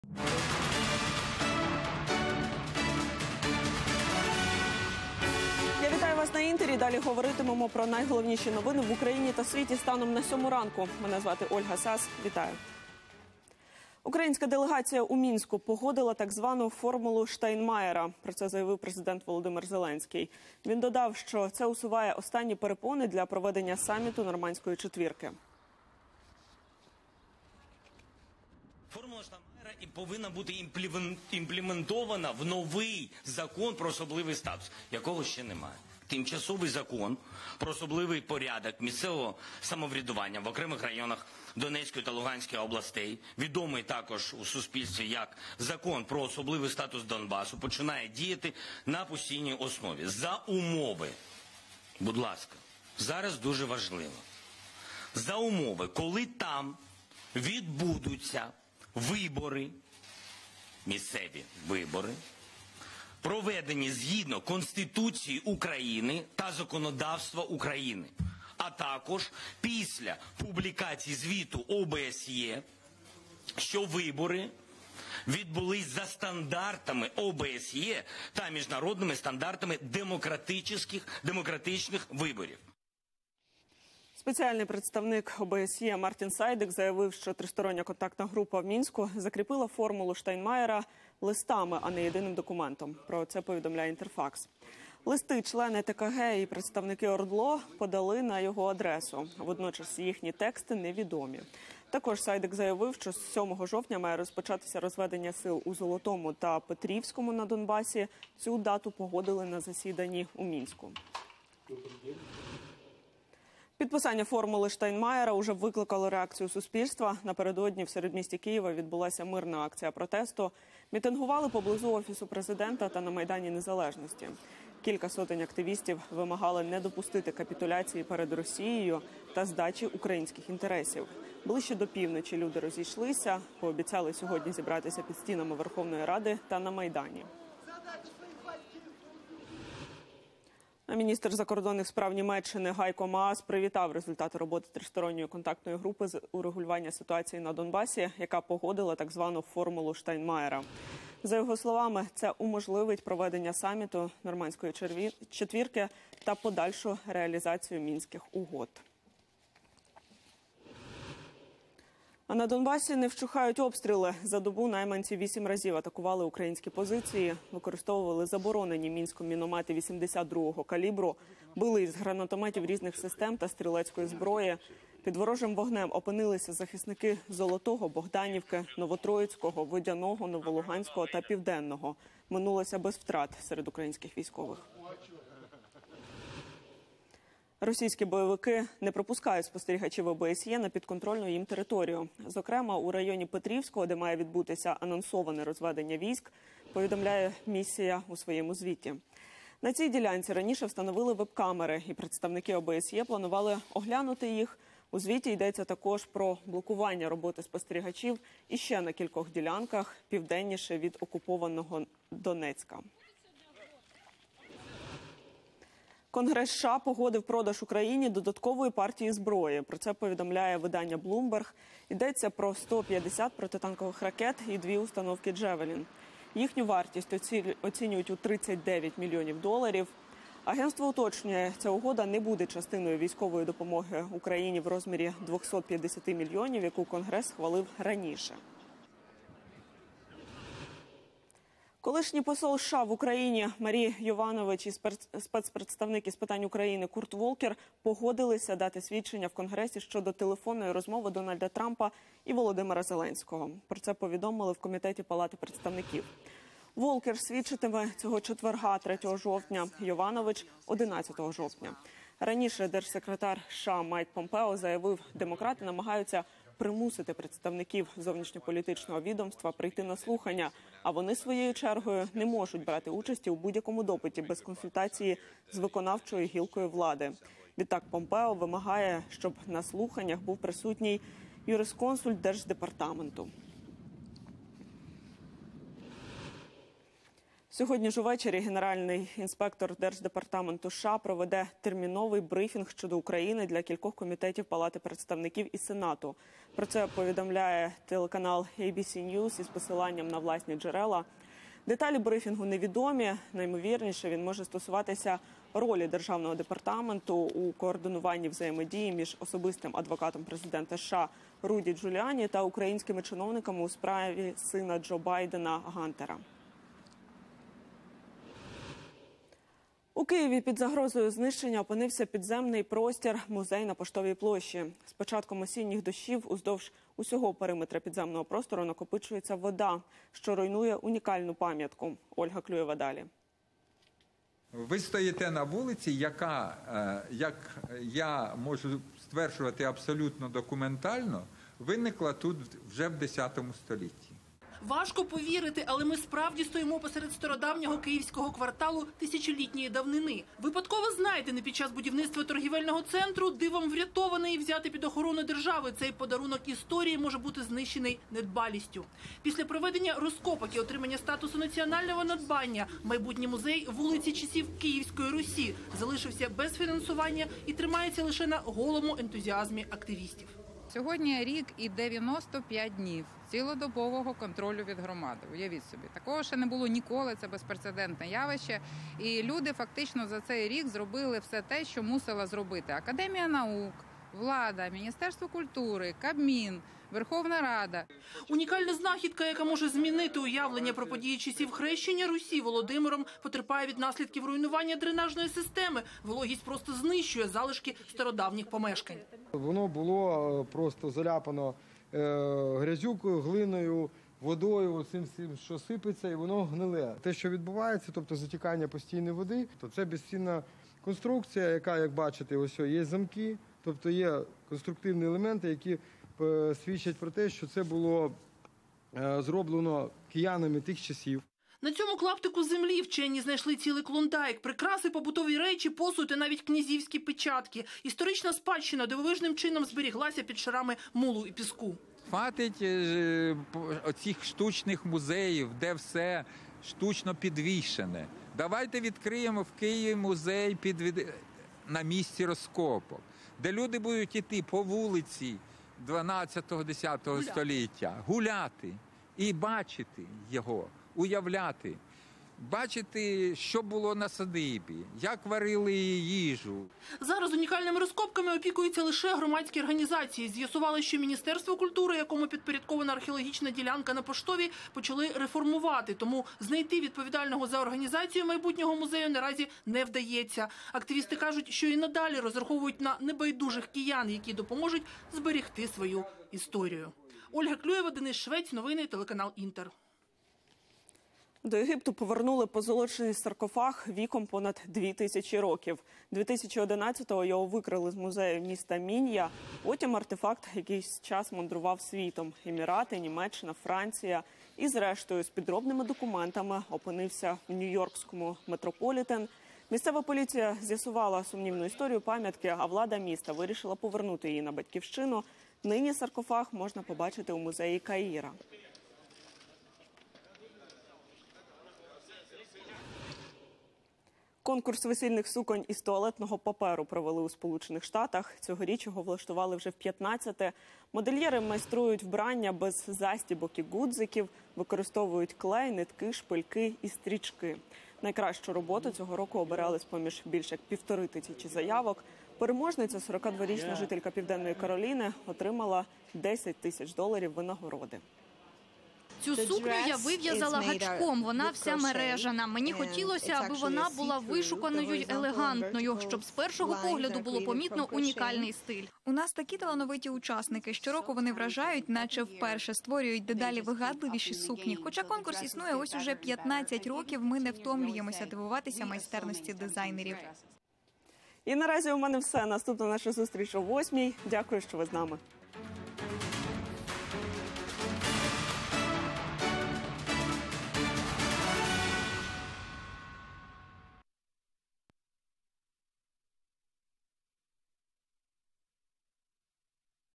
Я вітаю вас на Інтері. Далі говоритимемо про найголовніші новини в Україні та світі станом на 7 ранку. Мене звати Ольга Сас. Вітаю. Українська делегація у Мінську погодила так звану формулу Штайнмаєра. Про це заявив президент Володимир Зеленський. Він додав, що це усуває останні перепони для проведення саміту Нормандської четвірки. Формула Штайнмаєра і повинна бути імплементована в новий закон про особливий статус, якого ще немає. Тимчасовий закон про особливий порядок місцевого самоврядування в окремих районах Донецької та Луганської областей, відомий також у суспільстві як закон про особливий статус Донбасу, починає діяти на постійній основі. За умови, будь ласка, зараз дуже важливо, за умови, коли там відбудуться вибори, місцеві вибори, проведені згідно Конституції України та законодавства України, а також після публікації звіту ОБСЄ, що вибори відбулись за стандартами ОБСЄ та міжнародними стандартами демократичних виборів. Спеціальний представник ОБСЄ Мартін Сайдик заявив, що тристороння контактна група в Мінську закріпила формулу Штайнмаєра листами, а не єдиним документом. Про це повідомляє Інтерфакс. Листи члени ТКГ і представники ОРДЛО подали на його адресу. Водночас їхні тексти невідомі. Також Сайдик заявив, що з 7 жовтня має розпочатися розведення сил у Золотому та Петрівському на Донбасі. Цю дату погодили на засіданні у Мінську. Підписання формули Штайнмаєра уже викликало реакцію суспільства. Напередодні в середмісті Києва відбулася мирна акція протесту. Мітингували поблизу Офісу президента та на Майдані Незалежності. Кілька сотень активістів вимагали не допустити капітуляції перед Росією та здачі українських інтересів. Ближче до півночі люди розійшлися, пообіцяли сьогодні зібратися під стінами Верховної Ради та на Майдані. Міністр закордонних справ Німеччини Гайко Маас привітав результати роботи тристоронньої контактної групи з урегулювання ситуації на Донбасі, яка погодила так звану формулу Штайнмаєра. За його словами, це уможливить проведення саміту Нормандської четвірки та подальшу реалізацію мінських угод. А на Донбасі не вщухають обстріли. За добу найманці 8 разів атакували українські позиції, використовували заборонені Мінськом міномети 82-го калібру, били із гранатометів різних систем та стрілецької зброї. Під ворожим вогнем опинилися захисники Золотого, Богданівки, Новотроїцького, Водяного, Новолуганського та Південного. Минулося без втрат серед українських військових. Російські бойовики не пропускають спостерігачів ОБСЄ на підконтрольну їм територію. Зокрема, у районі Петрівського, де має відбутися анонсоване розведення військ, повідомляє місія у своєму звіті. На цій ділянці раніше встановили веб-камери, і представники ОБСЄ планували оглянути їх. У звіті йдеться також про блокування роботи спостерігачів іще на кількох ділянках південніше від окупованого Донецька. Конгрес США погодив продаж Україні додаткової партії зброї. Про це повідомляє видання Bloomberg. Йдеться про 150 протитанкових ракет і 2 установки «Джевелін». Їхню вартість оцінюють у $39 мільйонів. Агентство уточнює, ця угода не буде частиною військової допомоги Україні в розмірі 250 мільйонів, яку Конгрес схвалив раніше. Колишній посол США в Україні Марі Йованович і спецпредставник із питань України Курт Волкер погодилися дати свідчення в Конгресі щодо телефонної розмови Дональда Трампа і Володимира Зеленського. Про це повідомили в Комітеті Палати представників. Волкер свідчитиме цього четверга, 3 жовтня, Йованович – 11 жовтня. Раніше держсекретар США Майк Помпео заявив, демократи намагаються примусити представників зовнішньополітичного відомства прийти на слухання, а вони своєю чергою не можуть брати участі у будь-якому допиті без консультації з виконавчою гілкою влади. Відтак Помпео вимагає, щоб на слуханнях був присутній юрисконсульт Держдепартаменту. Сьогодні ж увечері генеральний інспектор Держдепартаменту США проведе терміновий брифінг щодо України для кількох комітетів Палати представників і Сенату. Про це повідомляє телеканал ABC News із посиланням на власні джерела. Деталі брифінгу невідомі. Наймовірніше, він може стосуватися ролі Державного департаменту у координуванні взаємодії між особистим адвокатом президента США Руді Джуліані та українськими чиновниками у справі сина Джо Байдена Гантера. У Києві під загрозою знищення опинився підземний простір «Музей на Поштовій площі». З початком осінніх дощів уздовж усього периметра підземного простору накопичується вода, що руйнує унікальну пам'ятку. Ольга Клюєва далі. Ви стоїте на вулиці, яка, як я можу стверджувати абсолютно документально, виникла тут вже в X столітті. Важко повірити, але ми справді стоїмо посеред стародавнього київського кварталу тисячолітньої давнини. Випадково знайдений під час будівництва торгівельного центру, дивом врятований і взятий під охорону держави. Цей подарунок історії може бути знищений недбалістю. Після проведення розкопок і отримання статусу національного надбання майбутній музей вулиці часів Київської Русі залишився без фінансування і тримається лише на голому ентузіазмі активістів. Сьогодні рік і 95 днів цілодобового контролю від громади. Уявіть собі, такого ще не було ніколи, це безпрецедентне явище. І люди фактично за цей рік зробили все те, що мусила зробити Академія наук, влада, Міністерство культури, Кабмін, Верховна Рада. Унікальна знахідка, яка може змінити уявлення про події часів хрещення Русі Володимиром, потерпає від наслідків руйнування дренажної системи. Вологість просто знищує залишки стародавніх помешкань. Воно було просто заляпано грязюкою, глиною, водою, цим всім, що сипеться, і воно гниле. Те, що відбувається, тобто затікання постійної води, то це безцінна конструкція, яка, як бачите, ось є замки, тобто є конструктивні елементи, які свідчать про те, що це було зроблено киянами тих часів. На цьому клаптику землі вчені знайшли цілий клондайк, прикраси, побутові речі, посуд і навіть князівські печатки. Історична спадщина дивовижним чином зберіглася під шарами мулу і піску. Хватить оцих штучних музеїв, де все штучно підвішене. Давайте відкриємо в Києві музей на місці розкопок, де люди будуть йти по вулиці 12-10 століття, гуляти і бачити його, уявляти, бачити, що було на садибі, як варили їжу. Зараз унікальними розкопками опікуються лише громадські організації. З'ясували, що Міністерство культури, якому підпорядкована археологічна ділянка на Поштовій, почали реформувати. Тому знайти відповідального за організацію майбутнього музею наразі не вдається. Активісти кажуть, що і надалі розраховують на небайдужих киян, які допоможуть зберегти свою історію. Ольга Клюєва, Денис Швець, новини, телеканал «Інтер». До Єгипту повернули позолочений саркофаг віком понад 2000 років. 2011-го його викрили з музею міста Мін'я. Потім артефакт якийсь час мандрував світом. Емірати, Німеччина, Франція. І зрештою з підробними документами опинився в нью-йоркському Метрополітен. Місцева поліція з'ясувала сумнівну історію пам'ятки, а влада міста вирішила повернути її на батьківщину. Нині саркофаг можна побачити у музеї Каїра. Конкурс весільних суконь із туалетного паперу провели у Сполучених Штатах. Цьогоріч його влаштували вже в 15-те. Модельєри майструють вбрання без застібок і гудзиків, використовують клей, нитки, шпильки і стрічки. Найкращу роботу цього року обирали з-поміж більш як 1500 заявок. Переможниця, 42-річна жителька Південної Кароліни, отримала $10 тисяч винагороди. Цю сукню я вив'язала гачком, вона вся мережана. Мені хотілося, аби вона була вишуканою й елегантною, щоб з першого погляду було помітно унікальний стиль. У нас такі талановиті учасники. Щороку вони вражають, наче вперше створюють дедалі вигадливіші сукні. Хоча конкурс існує ось уже 15 років, ми не втомлюємося дивуватися майстерності дизайнерів. І наразі у мене все. Наступна наша зустріч о 8:00. Дякую, що ви з нами.